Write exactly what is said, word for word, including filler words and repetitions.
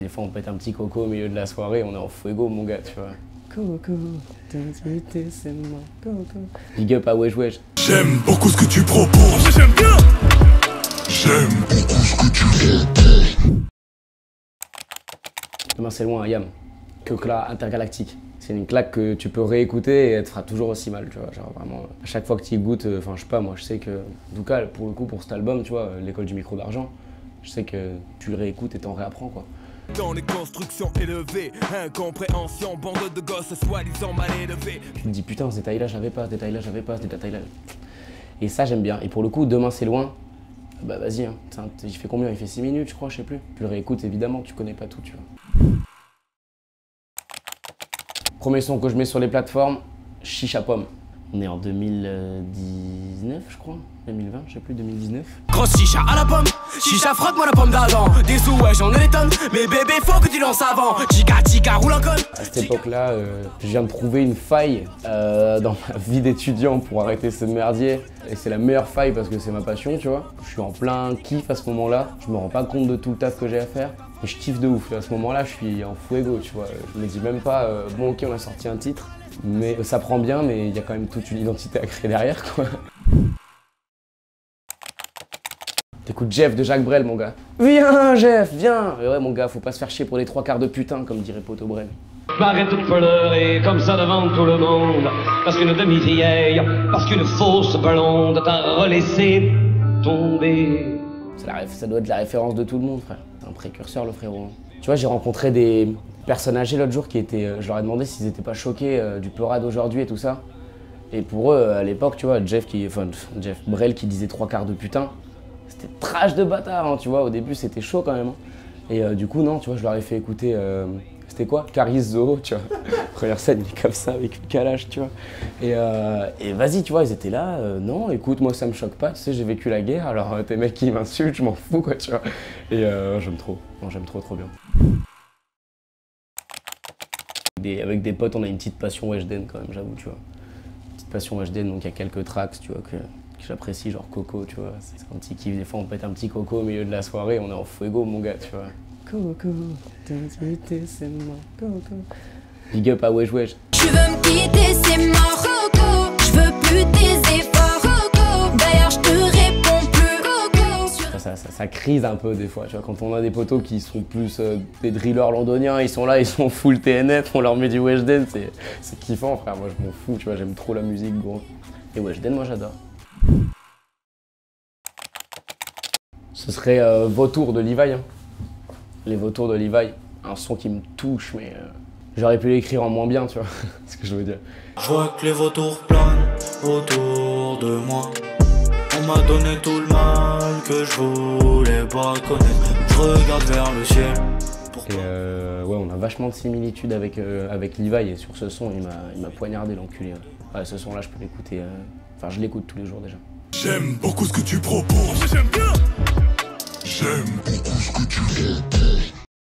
Des fois on pète un petit coco au milieu de la soirée, on est en fuego mon gars, tu vois. Coco, c'est moi, coco. Big up à Wesh Wesh. J'aime beaucoup ce que tu proposes. J'aime bien. J'aime beaucoup ce que tu proposes. Demain c'est loin, Yam. Kekla intergalactique. C'est une claque que tu peux réécouter et elle te fera toujours aussi mal, tu vois. Genre vraiment, à chaque fois que tu y goûtes, enfin je sais pas, moi je sais que, en tout cas pour le coup pour cet album, tu vois, l'école du micro d'argent, je sais que tu le réécoutes et t'en réapprends quoi. Dans les constructions élevées, incompréhension, bande de gosses soi-disant mal élevés. Tu te dis putain ce détail là j'avais pas, ce détail là j'avais pas, ce détail là. Et ça j'aime bien. Et pour le coup, demain c'est loin, bah vas-y, hein. Il fait combien? Il fait six minutes je crois, je sais plus. Tu le réécoutes évidemment, tu connais pas tout, tu vois. Premier son que je mets sur les plateformes, Chicha Pomme. On est en deux mille dix-neuf je crois, deux mille vingt, je sais plus, deux mille dix-neuf. Grosse chicha à la pomme, chicha frotte-moi la pomme d'Adam. Des sous ouais j'en ai des tonnes, mais bébé faut que tu lances avant. Chica chica roule en conne. À cette époque-là, euh, je viens de trouver une faille euh, dans ma vie d'étudiant pour arrêter ce merdier. Et c'est la meilleure faille parce que c'est ma passion, tu vois. Je suis en plein kiff à ce moment-là, je me rends pas compte de tout le taf que j'ai à faire. Et je kiffe de ouf, à ce moment-là je suis en fuego, tu vois. Je me dis même pas, euh, bon ok on a sorti un titre, mais ça prend bien, mais il y a quand même toute une identité à créer derrière, quoi. T'écoutes Jeff de Jacques Brel, mon gars. Viens, Jeff, viens. Et ouais, mon gars, faut pas se faire chier pour les trois quarts de putain, comme dirait Poto Brel. J'arrête de pleurer comme ça devant tout le monde, parce qu'une demi-vieille, parce qu'une fausse blonde t'a relaissé tomber. La, ça doit être la référence de tout le monde, frère. C'est un précurseur, le frérot. Tu vois, j'ai rencontré des personnes âgées l'autre jour qui étaient... Je leur ai demandé s'ils étaient pas choqués euh, du Peurade d'aujourd'hui et tout ça. Et pour eux, à l'époque, tu vois, Jeff qui... Enfin, Jeff Brel qui disait trois quarts de putain, c'était trash de bâtard, hein, tu vois. Au début, c'était chaud quand même. Hein. Et euh, du coup, non, tu vois, je leur ai fait écouter... Euh, c'était quoi? Caris Zoo, tu vois. Première scène, il est comme ça, avec une calache, tu vois. Et, euh, et vas-y, tu vois, ils étaient là. Euh, non, écoute, moi, ça me choque pas. Tu sais, j'ai vécu la guerre, alors euh, tes mecs qui m'insultent, je m'en fous, quoi, tu vois. Et euh, j'aime trop. Non, j'aime trop, trop bien. Des, avec des potes, on a une petite passion Weshden, quand même, j'avoue, tu vois. Une petite passion Weshden, donc il y a quelques tracks, tu vois, que, que j'apprécie, genre Coco, tu vois. C'est un petit kiff. Des fois, on pète un petit coco au milieu de la soirée, on est en fuego, mon gars, tu vois. Coco, c'est moi, Coco. Big up à Wesh Wesh. Tu veux me quitter, c'est mort, Coco. Je veux plus tes efforts, Coco. D'ailleurs, je te réponds plus, Coco. Ça, ça, ça, ça crise un peu des fois, tu vois. Quand on a des potos qui sont plus euh, des drillers londoniens, ils sont là, ils sont full T N F, on leur met du Weshden, c'est kiffant, frère. Moi, je m'en fous, tu vois. J'aime trop la musique, gros. Et Weshden, moi, j'adore. Ce serait euh, Vautour de Levi, hein. Les Vautours de Levi, un son qui me touche, mais euh, j'aurais pu l'écrire en moins bien, tu vois, c'est ce que je veux dire. Je vois que les vautours planent autour de moi. On m'a donné tout le mal que je voulais pas connaître. Je regarde vers le ciel. Et euh, ouais, on a vachement de similitudes avec, euh, avec Levi, et sur ce son, il m'a poignardé, l'enculé. Ouais, ce son-là, je peux l'écouter, euh... enfin, je l'écoute tous les jours déjà. J'aime beaucoup ce que tu proposes. J'aime bien. J'aime beaucoup ce que tu proposes.